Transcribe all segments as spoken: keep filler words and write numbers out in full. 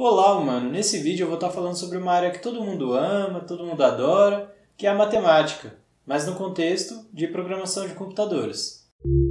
Olá, humano! Nesse vídeo eu vou estar falando sobre uma área que todo mundo ama, todo mundo adora, que é a matemática, mas no contexto de programação de computadores.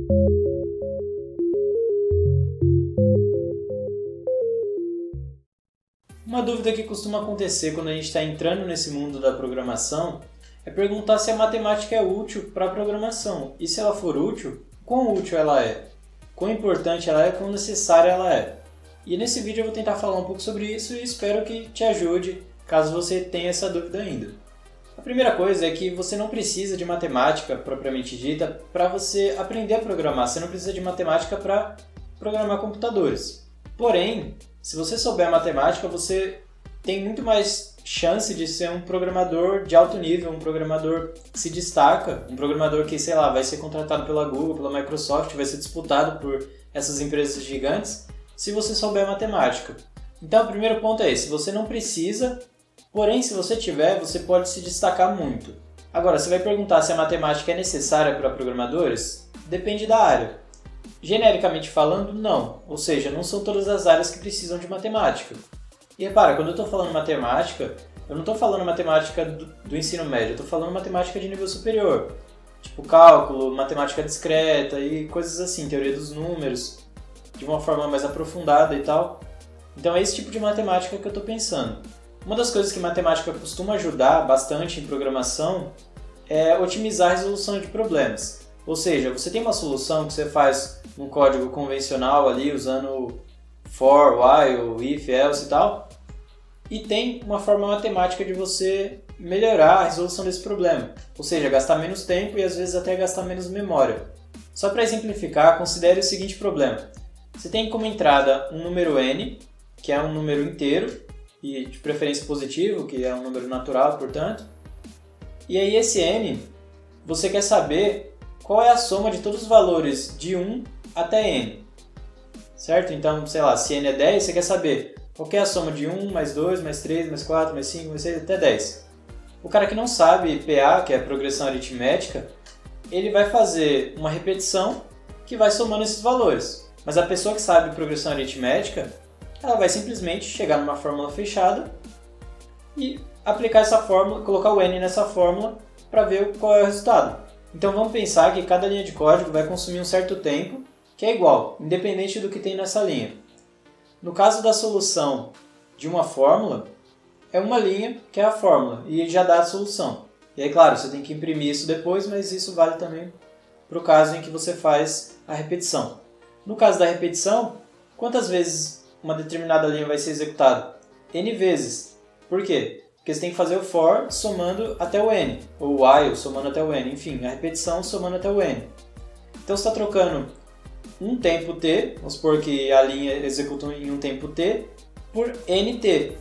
Uma dúvida que costuma acontecer quando a gente está entrando nesse mundo da programação é perguntar se a matemática é útil para a programação, e se ela for útil, quão útil ela é, quão importante ela é, quão necessária ela é. E nesse vídeo eu vou tentar falar um pouco sobre isso e espero que te ajude caso você tenha essa dúvida ainda. A primeira coisa é que você não precisa de matemática propriamente dita para você aprender a programar. Você não precisa de matemática para programar computadores. Porém, se você souber matemática, você tem muito mais chance de ser um programador de alto nível, um programador que se destaca, um programador que, sei lá, vai ser contratado pela Google, pela Microsoft, vai ser disputado por essas empresas gigantes, se você souber matemática. Então o primeiro ponto é esse, você não precisa, porém se você tiver, você pode se destacar muito. Agora, você vai perguntar se a matemática é necessária para programadores? Depende da área. Genericamente falando, não. Ou seja, não são todas as áreas que precisam de matemática. E repara, quando eu estou falando matemática, eu não estou falando matemática do, do ensino médio, eu estou falando matemática de nível superior. Tipo cálculo, matemática discreta e coisas assim, teoria dos números, de uma forma mais aprofundada e tal. Então é esse tipo de matemática que eu estou pensando. Uma das coisas que matemática costuma ajudar bastante em programação é otimizar a resolução de problemas. Ou seja, você tem uma solução que você faz num código convencional ali, usando for, while, if, else e tal, e tem uma forma matemática de você melhorar a resolução desse problema. Ou seja, gastar menos tempo e às vezes até gastar menos memória. Só para exemplificar, considere o seguinte problema. Você tem como entrada um número n, que é um número inteiro, e de preferência positivo, que é um número natural, portanto. E aí esse n, você quer saber qual é a soma de todos os valores de um até n. Certo? Então, sei lá, se n é dez, você quer saber qual é a soma de um, mais dois, mais três, mais quatro, mais cinco, mais seis, até dez. O cara que não sabe P A, que é a progressão aritmética, ele vai fazer uma repetição que vai somando esses valores. Mas a pessoa que sabe progressão aritmética, ela vai simplesmente chegar numa fórmula fechada e aplicar essa fórmula, colocar o n nessa fórmula para ver qual é o resultado. Então vamos pensar que cada linha de código vai consumir um certo tempo, que é igual, independente do que tem nessa linha. No caso da solução de uma fórmula, é uma linha que é a fórmula e já dá a solução. E aí, claro, você tem que imprimir isso depois, mas isso vale também para o caso em que você faz a repetição. No caso da repetição, quantas vezes uma determinada linha vai ser executada? N vezes. Por quê? Porque você tem que fazer o for somando até o n, ou o while somando até o n, enfim, a repetição somando até o n. Então você está trocando um tempo t, vamos supor que a linha executa em um tempo t, por nt.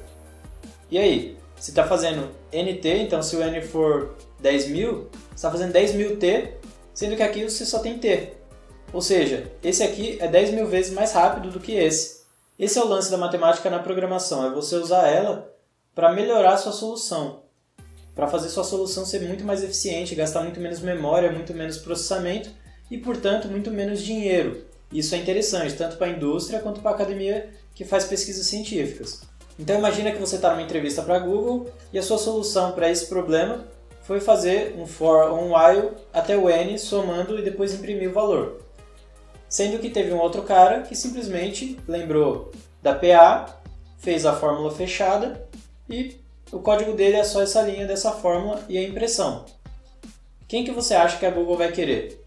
E aí? Você está fazendo nt, então se o n for dez mil, você está fazendo dez mil t, sendo que aqui você só tem t. Ou seja, esse aqui é dez mil vezes mais rápido do que esse. Esse é o lance da matemática na programação, é você usar ela para melhorar a sua solução. Para fazer sua solução ser muito mais eficiente, gastar muito menos memória, muito menos processamento e, portanto, muito menos dinheiro. Isso é interessante, tanto para a indústria quanto para a academia que faz pesquisas científicas. Então imagina que você está numa entrevista para a Google e a sua solução para esse problema foi fazer um for ou um while até o n somando e depois imprimir o valor. Sendo que teve um outro cara que simplesmente lembrou da P A, fez a fórmula fechada e o código dele é só essa linha dessa fórmula e a impressão. Quem que você acha que a Google vai querer?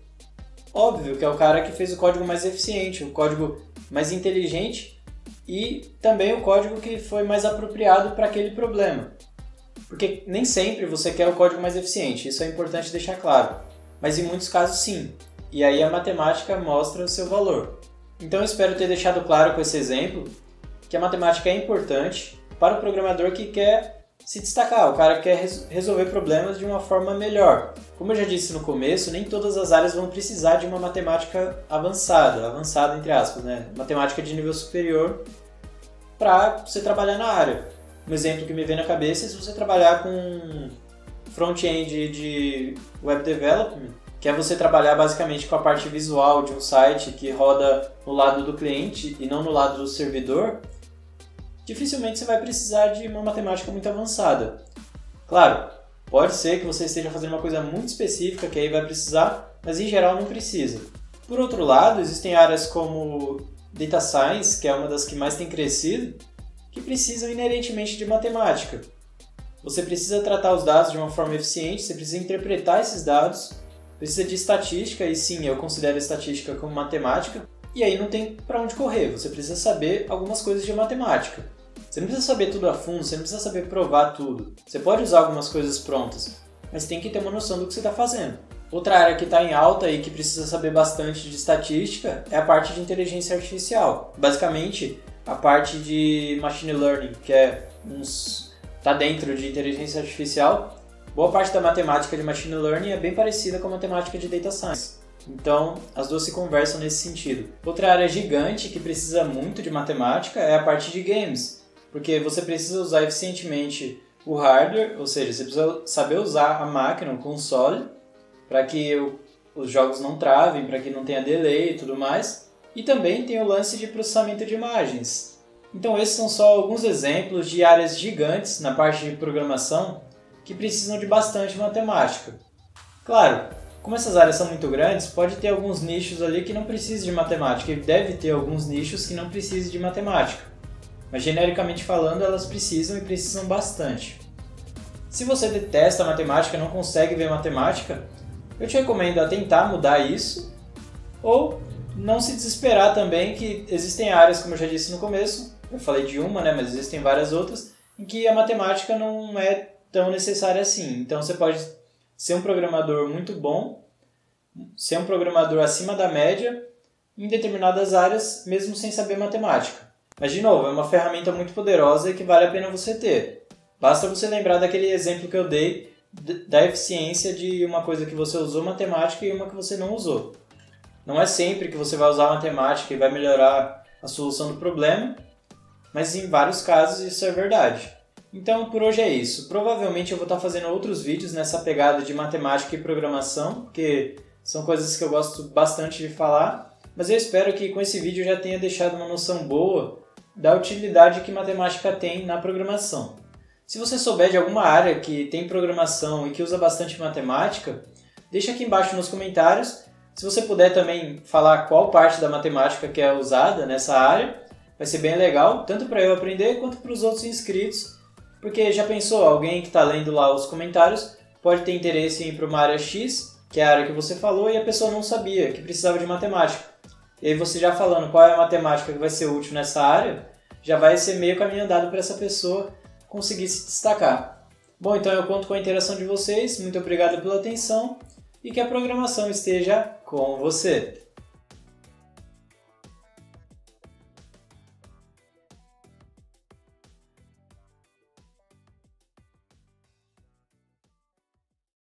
Óbvio que é o cara que fez o código mais eficiente, o código mais inteligente e também o código que foi mais apropriado para aquele problema. Porque nem sempre você quer o código mais eficiente, isso é importante deixar claro. Mas em muitos casos sim. E aí a matemática mostra o seu valor. Então eu espero ter deixado claro com esse exemplo que a matemática é importante para o programador que quer se destacar, o cara que quer resolver problemas de uma forma melhor. Como eu já disse no começo, nem todas as áreas vão precisar de uma matemática avançada, avançada entre aspas, né? Matemática de nível superior para você trabalhar na área. Um exemplo que me vem na cabeça é se você trabalhar com front-end de web development, que é você trabalhar basicamente com a parte visual de um site que roda no lado do cliente e não no lado do servidor. dificilmente você vai precisar de uma matemática muito avançada. Claro, pode ser que você esteja fazendo uma coisa muito específica que aí vai precisar, mas em geral não precisa. Por outro lado, existem áreas como Data Science, que é uma das que mais tem crescido, que precisam inerentemente de matemática. Você precisa tratar os dados de uma forma eficiente, você precisa interpretar esses dados, precisa de estatística, e sim, eu considero a estatística como matemática, e aí não tem para onde correr, você precisa saber algumas coisas de matemática. Você não precisa saber tudo a fundo, você não precisa saber provar tudo. Você pode usar algumas coisas prontas, mas tem que ter uma noção do que você está fazendo. Outra área que está em alta e que precisa saber bastante de estatística é a parte de inteligência artificial. Basicamente, a parte de machine learning, que é uns... está dentro de inteligência artificial. Boa parte da matemática de machine learning é bem parecida com a matemática de data science. Então, as duas se conversam nesse sentido. Outra área gigante que precisa muito de matemática é a parte de games, porque você precisa usar eficientemente o hardware, ou seja, você precisa saber usar a máquina, o console, para que o, os jogos não travem, para que não tenha delay e tudo mais. E também tem o lance de processamento de imagens. Então esses são só alguns exemplos de áreas gigantes na parte de programação que precisam de bastante matemática. Claro, como essas áreas são muito grandes, pode ter alguns nichos ali que não precisam de matemática e deve ter alguns nichos que não precisam de matemática. Mas genericamente falando, elas precisam e precisam bastante. Se você detesta a matemática e não consegue ver matemática, eu te recomendo a tentar mudar isso, ou não se desesperar também, que existem áreas, como eu já disse no começo, eu falei de uma, né, mas existem várias outras, em que a matemática não é tão necessária assim. Então você pode ser um programador muito bom, ser um programador acima da média em determinadas áreas, mesmo sem saber matemática. Mas, de novo, é uma ferramenta muito poderosa e que vale a pena você ter. Basta você lembrar daquele exemplo que eu dei da eficiência de uma coisa que você usou matemática e uma que você não usou. Não é sempre que você vai usar matemática e vai melhorar a solução do problema, mas em vários casos isso é verdade. Então por hoje é isso. Provavelmente eu vou estar fazendo outros vídeos nessa pegada de matemática e programação, porque são coisas que eu gosto bastante de falar, mas eu espero que com esse vídeo eu já tenha deixado uma noção boa da utilidade que matemática tem na programação. Se você souber de alguma área que tem programação e que usa bastante matemática, deixa aqui embaixo nos comentários. Se você puder também falar qual parte da matemática que é usada nessa área, vai ser bem legal, tanto para eu aprender quanto para os outros inscritos, porque já pensou, alguém que está lendo lá os comentários pode ter interesse em ir para uma área X, que é a área que você falou, e a pessoa não sabia que precisava de matemática. E aí você já falando qual é a matemática que vai ser útil nessa área, já vai ser meio caminho andado para essa pessoa conseguir se destacar. Bom, então eu conto com a interação de vocês, muito obrigado pela atenção e que a programação esteja com você.